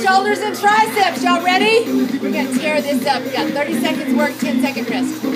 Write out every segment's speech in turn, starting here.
shoulders and triceps. Y'all ready? We're going to tear this up. We got 30 seconds work, 10-second rest.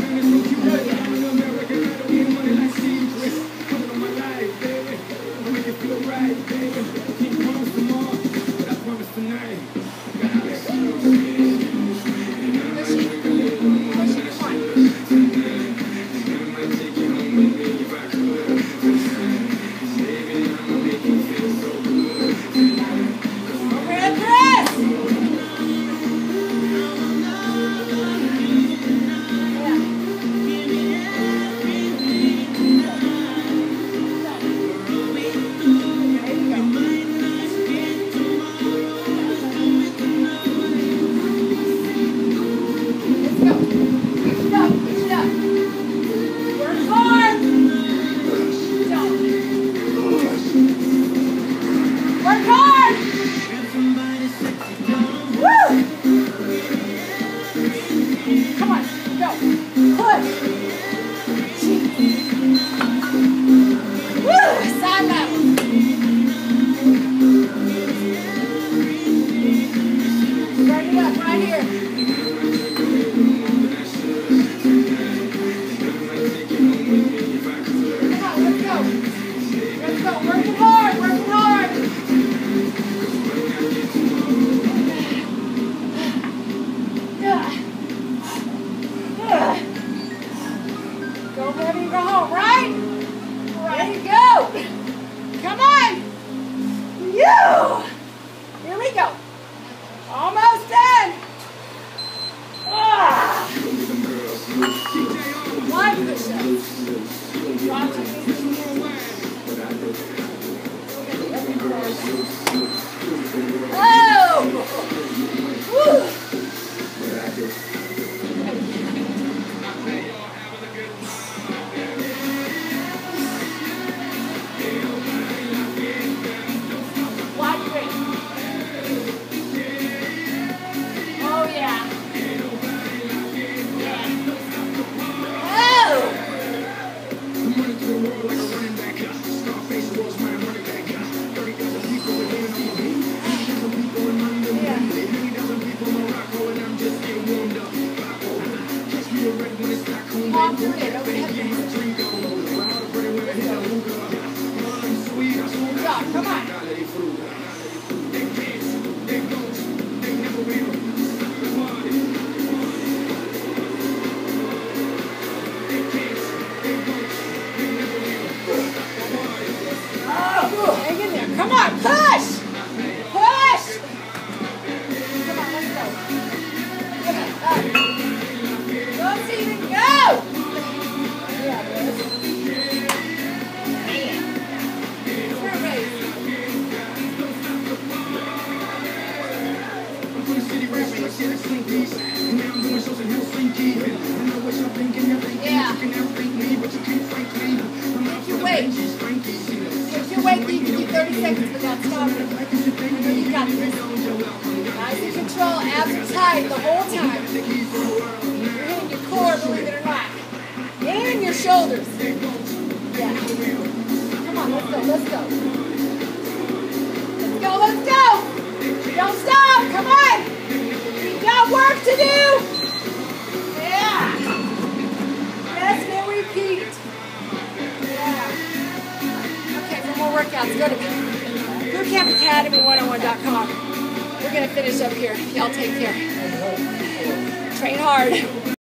Go heavy, go home, right? There you go. Come on. Here we go. Almost done. One push-up. Drop to come on. Hang in there. Come on, push! Push! Come on, let's go. Don't even go! Yeah, Get your weight, you can do 30 seconds without stopping. I know you got this. Nice and control, abs are tight the whole time. You're hitting your core, believe it or not. And your shoulders. Yeah. Come on, let's go, let's go. Let's go, let's go. Don't stop, come on. We got work to do. Yeah. Rest and repeat. More workouts, go to bootcampacademy101.com. We're going to finish up here. Y'all take care. Train hard.